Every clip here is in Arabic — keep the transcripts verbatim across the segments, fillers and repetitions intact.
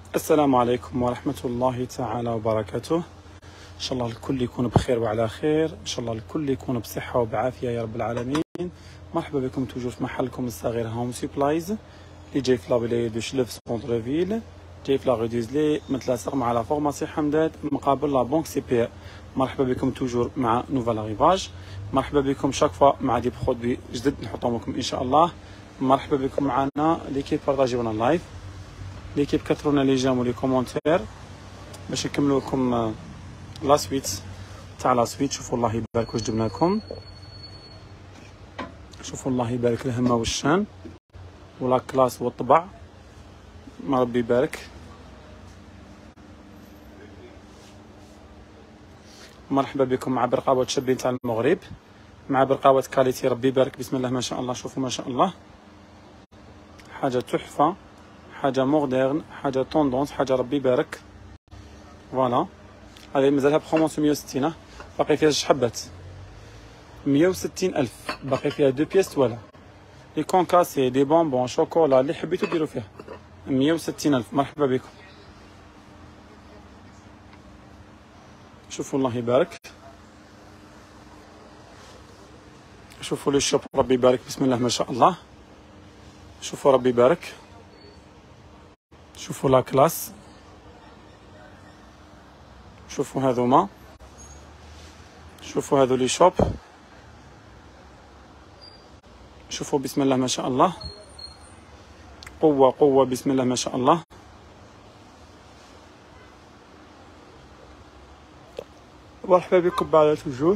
السلام عليكم ورحمة الله تعالى وبركاته. إن شاء الله الكل يكون بخير وعلى خير، إن شاء الله الكل يكون بصحة وبعافية يا رب العالمين. مرحبا بكم توجور في محلكم الصغير هوم سيبلايز اللي جاي في لابيلي دو شلف سونتر فيل، جاي في لا غوديزلي متلاصق مع لا فورماسي حمدات مقابل لا بنك سي بي. مرحبا بكم توجور مع نوفال اريفاج، مرحبا بكم شاك فوا مع دي برودوي جدد نحطهم لكم إن شاء الله. مرحبا بكم معنا ليكيب بارطاجيونا اللايف، ليكيب كثرونا لي جيم ولي كومونتير باش نكملوا لكم لا سويت تاع لا سويت. شوفوا الله يبارك واش جبنا لكم، شوفوا الله يبارك الهمه والشان ولا كلاس والطبع، ما ربي يبارك. مرحبا بكم مع برقاوة شابين تاع المغرب، مع برقاوة كاليتي ربي يبارك. بسم الله ما شاء الله، شوفوا ما شاء الله، حاجه تحفه، حاجه مودرن، حاجه توندونس، حاجه ربي يبارك. فوالا هذه مازالها بخومونسيون مية وستين، باقي فيها جوج حبات، مية وستين ألف، باقي فيها دو بياس ولا لي كونكاسي دي بونبون شوكولا اللي حبيتو ديروا فيها مية وستين ألف. مرحبا بكم، شوفوا الله يبارك، شوفوا لي شوب ربي يبارك. بسم الله ما شاء الله، شوفوا ربي يبارك، شوفوا لا كلاس، شوفوا هذوما، شوفوا هذو لي شوب، شوفوا بسم الله ما شاء الله، قوة قوة بسم الله ما شاء الله. مرحبا بكم بعد توجور.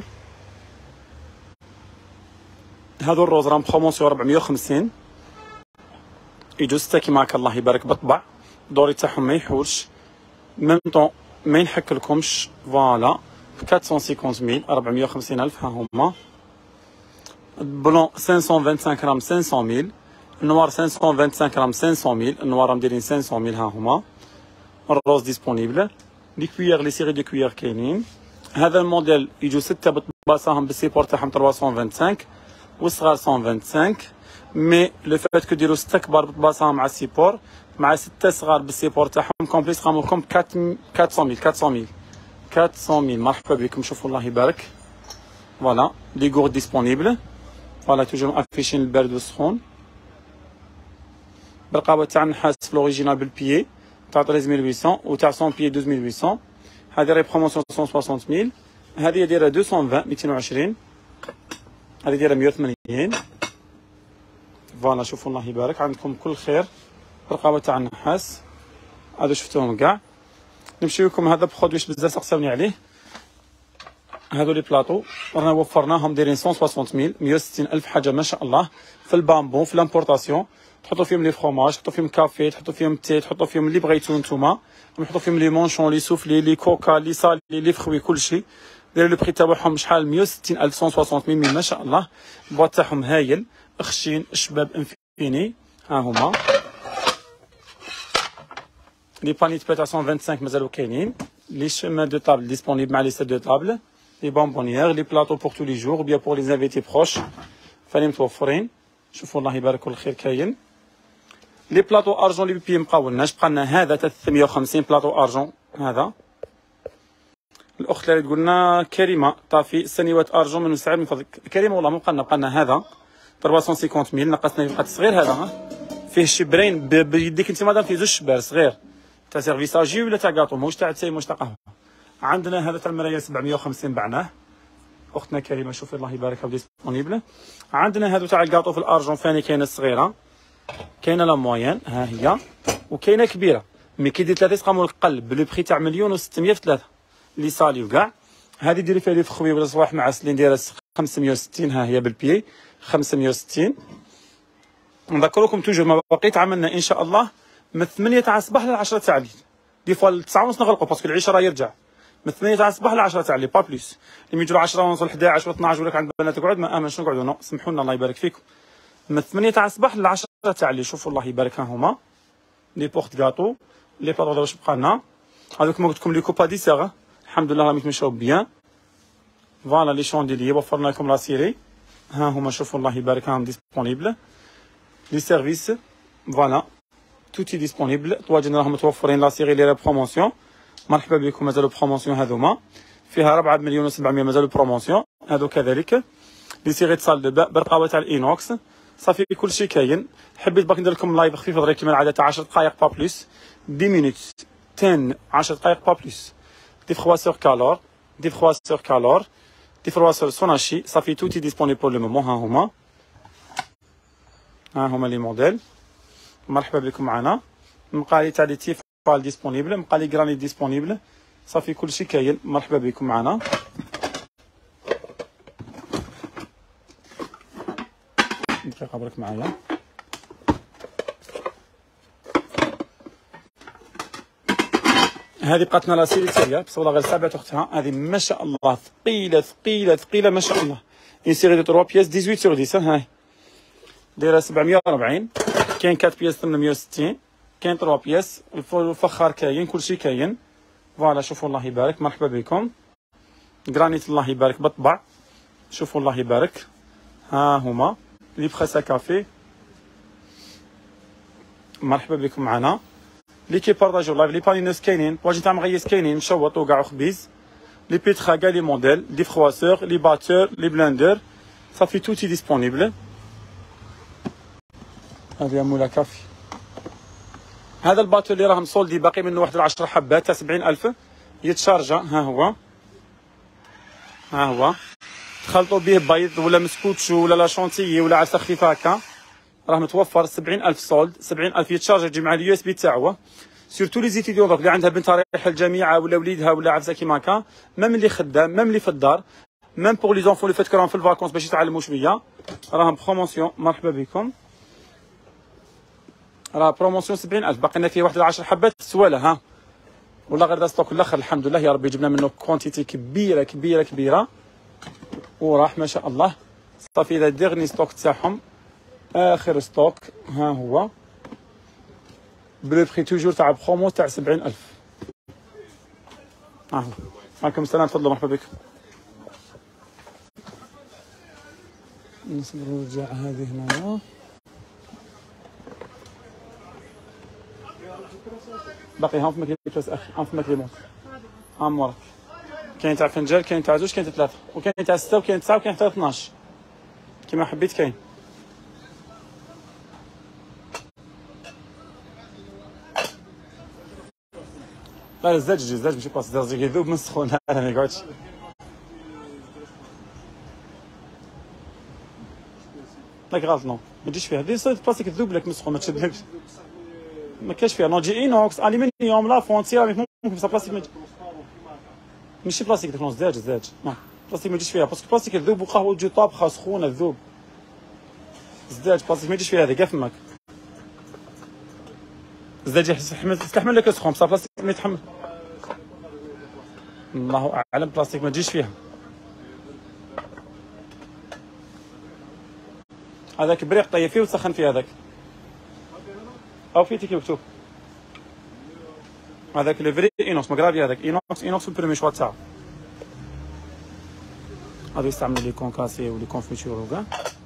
هذو الروز راهم برومونسيون ربعمية وخمسين، يجو ستة كيما هكا الله يبارك بالطبع، الدوري تاعهم ما يحولش، ميم طون ما ينحكلكمش. فوالا ب أربعمية وخمسين ميل، أربعمية وخمسين ألف ها هما. بلون خمسمية وخمسة وعشرين غرام خمسمية ميل، النوار خمسمية وخمسة وعشرين غرام خمسمية ميل، النوار راهم دايرين خمسمية ميل ها هما. الروز ديسپونيبل، لي كويير لي سيري دو كويير كاينين. هذا الموديل يجو ستة بطباساهم بالسيبور تاعهم ثلاثمية وخمسة وعشرين والصغار مية وعشرين، مي لو فات كو ديرو ستة كبار بطباساهم مع السيبور مع ستة صغار بالسيبور تاعهم كومبليس تقامو لكم أربعمية ميل أربعمية ميل أربعمية ميل. مرحبا بكم، شوفوا الله يبارك. فوالا لي غور ديسپونيبل، فوالا توجور افيشين البارد والسخون. بالقهوه تاع النحاس في لوريجينال بالبيي تاع ثلاثة آلاف وثمانمية و تاع مية بيي اثناش ألف وثمانمية. هذه راهي بروموسيون مية وستين ميل، هذه دايره ميتين وعشرين ميتين وعشرين، هذه دايره مية وثمانين. فوالا شوفوا الله يبارك، عندكم كل خير. بالقهوه تاع النحاس هذا شفتوهم كاع. نمشيو لكم هذا برودوي بزاف سقساوني عليه، هادو لي بلاطو رانا وفرناهم دايرين مية وستين ميل، مية وستين ألف، حاجه ما شاء الله. في البامبون في لامبورطاسيون تحطوا فيهم لي فروماج، تحطوا فيهم كافي، تحطوا فيهم تي، تحطوا فيهم اللي بغيتو نتوما، نحطوا فيهم لي مونشون لي سوفلي لي كوكا لي سالي لي فخوي كلشي. دايرين لو بري تاعهم شحال مية وستين ألف، مية وستين ميل ما شاء الله. البواط تاعهم هايل، خشين شباب انفيني. ها هما لي باني تاع مية وخمسة وعشرين مازالو كاينين، لي شيمان دو طابل ديسپونيبل مع لي سيت دو طابل، لي بونبونيير، لي بلاطو بور تو لي جور بيان بور لي انفيتي بروش، فاني متوفرين. شوفوا الله يبارك الخير كاين. لي بلاطو ارجون لي بي مقاولناش، بقى لنا هذا تاع ثلاثمية وخمسين بلاطو ارجون. هذا الاخت اللي تقول لنا كريمه طافي سنوات ارجون من سعر من فضلك. كريمه والله ما بقى لنا، بقى لنا هذا ثلاثمية وخمسين ميل، نقصنا بقى صغير هذا، ها فيه شبرين بيديك انت مادام، فيه زوج شبار صغير تاع سيرفيساجي ولا تاع كاطو، ماهوش تاع تاي ماهوش تاع قهوه. عندنا هذا تاع المرايه سبعمية وخمسين بعناه، اختنا كريمه شوفي الله يبارك ديسپونيبل. عندنا هذو تاع الكاطو في الارجون ثاني، كاينه الصغيره، كاينه لا موين ها هي، وكاينه كبيره. مي كي دير ثلاثه تقاموا القلب بلو بري تاع مليون وستمية في ثلاثه لي سالي وكاع. هذه ديري فيها لي فخوي ولا صباح مع سلين دايره خمسمية وستين، ها هي بالبيي خمسمية وستين. نذكركم توجور ما بقيت عملنا ان شاء الله من ثمانية تاع الصباح ل عشرة تاع الليل، دي فوا تسعة ونص نغلقوا باسكو العشاء راه يرجع. من ثمانية تاع الصباح ل عشرة تاع الليل با بلوس. اللي يجوا عشرة ونص ل إحدى عشر و اثناش ولا عند بنات تقعد، ما امنش نقعدوا، نو سمحوا لنا الله يبارك فيكم. من ثمانية تاع الصباح ل عشرة تاع الليل. شوفوا الله يبارك، ها هما لي بورت غاتو، لي بلاطو واش بقى لنا. هذوك ما قلت لكم لي كوبا ديسيغ الحمد لله راهم يتمشاو بيان. فوالا لي شونديلي وفرنا لكم لا سيري، ها هما شوفوا الله يبارك، راهم ديسپونيبل. لي سيرفيس فوالا توتي ديسبونيبل. طواجن راهم متوفرين لا سيغي لي بروموسيون. مرحبا بكم. مازالوا بروموسيون هذوما فيها أربعة مليون وسبعمية مازالوا بروموسيون هذو كذلك. لي سيغي تصال دو با برقاوه تاع الاينوكس صافي كلشي كاين. حبيت باك ندير لكم لايف خفيف دغيا كيما العاده تاع عشر دقائق با بلوس عشر مينوت عشرة عشر دقائق با بلوس. دي فرواسور كالور دي فرواسور كالور دي فرواسور سوناشي صافي توتي ديسبونيبل بور لو مومون. ها هما ها هما لي موديل. مرحبا بكم معنا. مقالي تاع لي تيفال ديسبونيبل مقالي غراني ديسبونيبل صافي كلشي كاين. مرحبا بكم معنا. دقيقة برك معايا. هذه بقاتنا لا سيريتيريا بس والله غير سابعة اختها. هذه ما شاء الله ثقيلة ثقيلة ثقيلة ما شاء الله. اون سيري دو ثلاثة بياس ثمانية عشر سور عشرة. هاي دايرة سبعمية وأربعين. كاين أربعة بياس ثمانمية وستين. كاين ثلاثة بياس. الفخار كاين كلشي كاين. فوالا شوفوا الله يبارك. مرحبا بكم. جرانيت الله يبارك بالطبع. شوفوا الله يبارك. ها هما لي بريس كافي. مرحبا بكم معنا. لي كي بارطاجيو لايف. لي بانينوس كاينين. طواجن تاع مغيس كاينين مشوط وكاع وخبيز. لي بيتخا كاع لي موديل. لي فرواسور لي باتور لي بلندر صافي توتي ديسبونيبل. هذه مولا كافي. هذا الباتور اللي راهم سولدي باقي منه واحد العشر حبات تاع سبعين ألف يتشارجا. ها هو ها هو تخلطوا به بيض ولا مسكوتشو ولا لا شونتيي ولا عسل خفيف هكا راه متوفر. سبعين ألف سولد سبعين ألف يتشارج يجي مع اليو اس بي تاعو. سورتو لي زيتيديون دوك اللي عندها بنت رايحه الجامعه ولا وليدها ولا عفسه كيما هكا ميم اللي خدام ميم اللي في الدار ميم بور لي زونفون اللي فات راهم في الفاكونس باش يتعلموا شويه راهم بروموسيون. مرحبا بكم. راه بروموسيون سبعين ألف باقي لنا فيه واحد العشر حبات سواله. ها والله غير دا ستوك الاخر الحمد لله يا ربي جبنا منه كونتيتي كبيره كبيره كبيره وراح ما شاء الله. صافي ذا ديغني ستوك تاعهم اخر ستوك. ها هو بلو بري توجور تاع برومو تاع سبعين ألف. ها هو. عليكم السلام تفضلوا مرحبا بكم. نصبروا نرجع هذه هنايا. باقي هاهم في ماكليبس اخي هاهم في ماكليمون هاهم وراك. كاين تاع فنجان كاين تاع زوج كاين تاع ثلاثة وكاين تاع ستة وكاين تسعة وكاين حتى اثناش كيما حبيت كاين. لا الزاج يجي الزاج ماشي باس الزاج يذوب من السخون. هذا ما يقعدش. لك غلط نو ما تجيش فيها دي صيد بلاستيك تذوب لك من السخون ما تشدلكش ما كاش فيها. نو تجي اينوكس الومنيوم لا فون سيراميك ممكن بصح بلاستيك ما ماشي بلاستيك داك الزاج الزاج نو بلاستيك ما يجيش فيها باسكو بلاستيك تذوب وقهوه تجي طابخه سخونه تذوب. الزاج بلاستيك ما يجيش فيها هذا كاع فماك. الزاج يستحمل يستحمل لك السخون بصح بلاستيك ما يتحمل. الله اعلم بلاستيك ما تجيش فيها. هذاك بريق طيب فيه وسخن فيه هذاك او فيه تيكي مكتوب. هذاك لو فري اينوكس ماغرافي هذاك اينوكس اينوكس في البريمي شوا تاعو. هذا يستعملوا لي كونكاسي ولي كونفيتور وكاع.